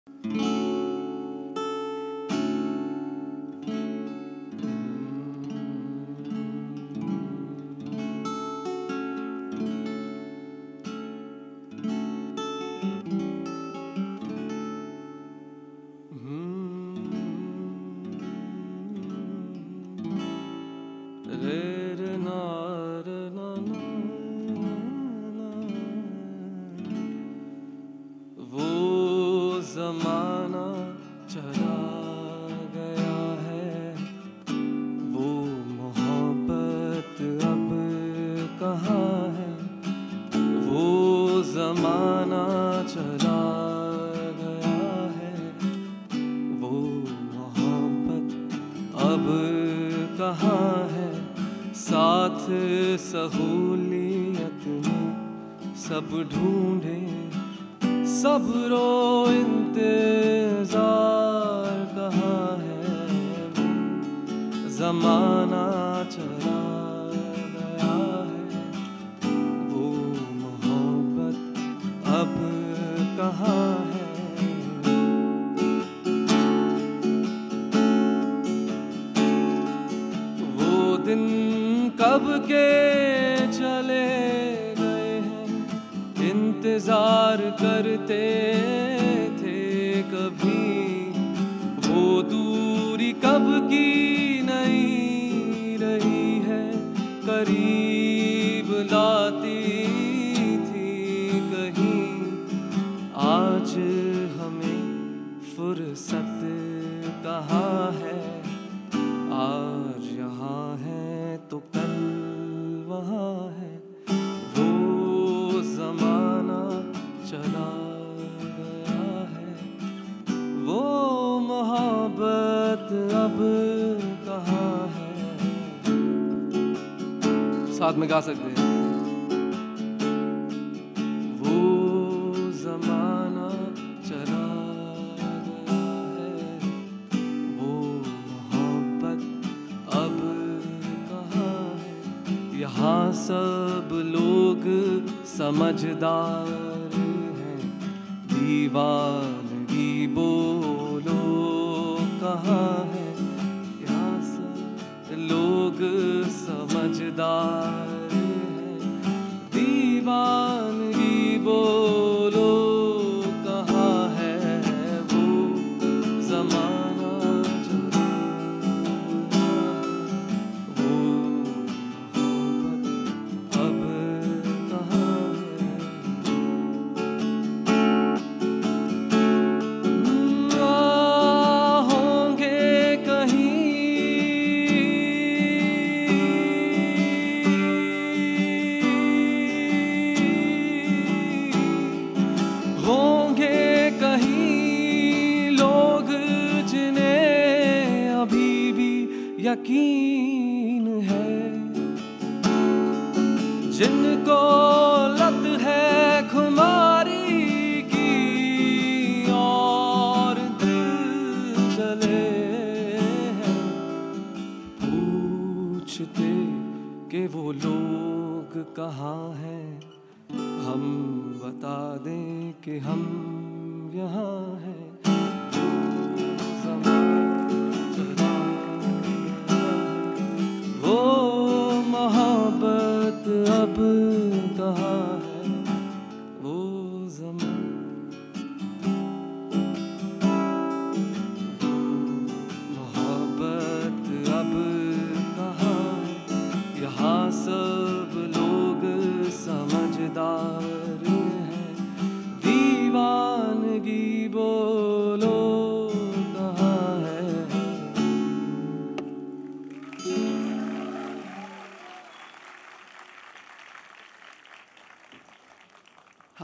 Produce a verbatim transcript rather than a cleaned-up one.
ज़माना चला गया है, वो मोहब्बत अब कहाँ है। वो ज़माना चला गया है, वो मोहब्बत अब कहाँ है। साथ सहूलियत में सब ढूंढे, सब रो इंतजार कहाँ है। वो ज़माना चला गया है, वो मोहब्बत अब कहाँ है। वो दिन कब के चले गए हैं, इंतजार करते थे कभी। वो दूरी कब की नहीं रही है, करीब लाती थी कहीं। आज हमें फुर्सत कहाँ है, आज यहाँ है तो कल वहाँ है। वो ज़माना चला गया है, वो मोहब्बत अब कहाँ है। साथ में गा सकते हैं। वो ज़माना चला गया है, वो मोहब्बत अब कहाँ है। यहाँ सब लोग समझदार हैं, दीवानगी बोलो कहाँ है। यहाँ सब लोग समझदार हैं, दीवानगी बोलो कहाँ है। वो ज़माना चला गया है, वो मोहब्बत अब कहाँ है। होंगे कहीं होंगे कहीं लोग जिन्हें अभी भी यकीन है, जिनको लत है खुमारी की और दिल जले हैं। पूछते कि वो लोग कहाँ हैं, हम बता दें कि हम यहाँ हैं। वो मोहब्बत अब कहाँ है, वो ज़माना, वो मोहब्बत अब कहाँ है। यहाँ सब लोग समझदार